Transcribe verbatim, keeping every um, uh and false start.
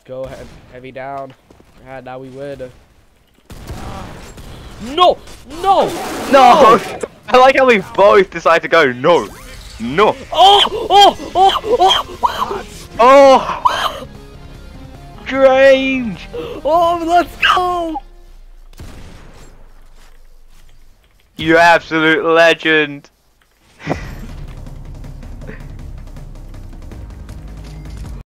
go. He heavy down. Ah, now we win. No! No! No! I like how we both decide to go. No! No! Oh! Oh! Oh! Oh! Oh! Strange! Oh! Let's go! You absolute legend!